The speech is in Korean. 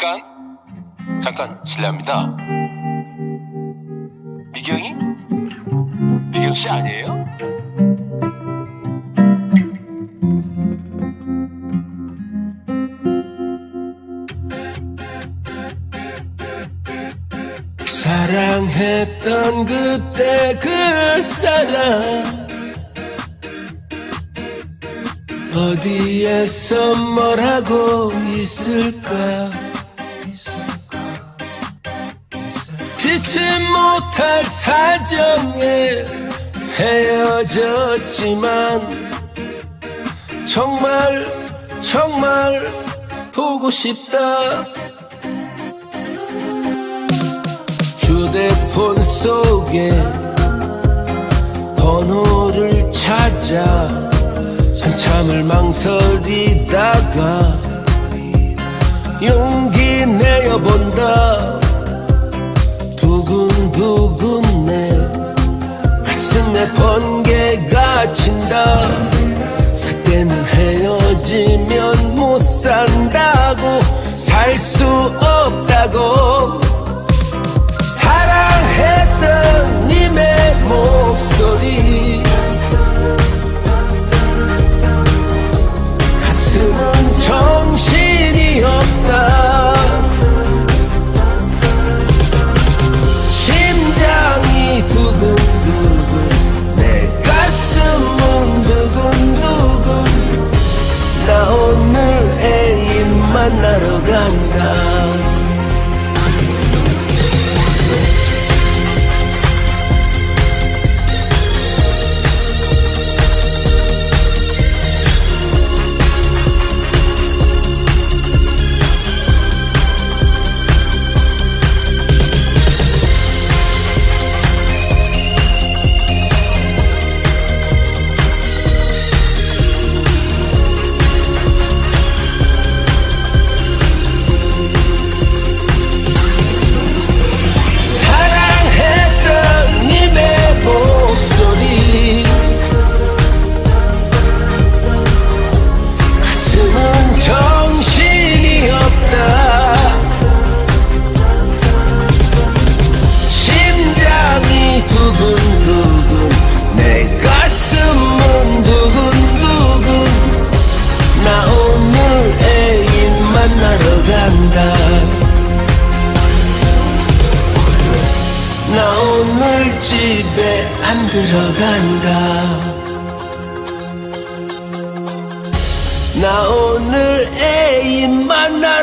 잠깐 실례합니다. 미경이? 미경씨 아니에요? 사랑했던 그때 그 사람 어디에서 뭘 하고 있을까? 피치 못할 사정에 헤어졌지만 정말 보고 싶다. 휴대폰 속에 번호를 찾아 한참을 망설이다가 용기 내어본다. 두근두근 내 가슴에 번개가 친다. 그때는 헤어지면 못 산다고, 살 수 없다고. 사랑했던 님의 목소리, 가슴은 정신이 없다. 심장이 두근두근, 내 가슴은 두근두근. 나 오늘 애인 만나러 간다. 나 오늘 집에 안 들어간다. 나 오늘 애인 만나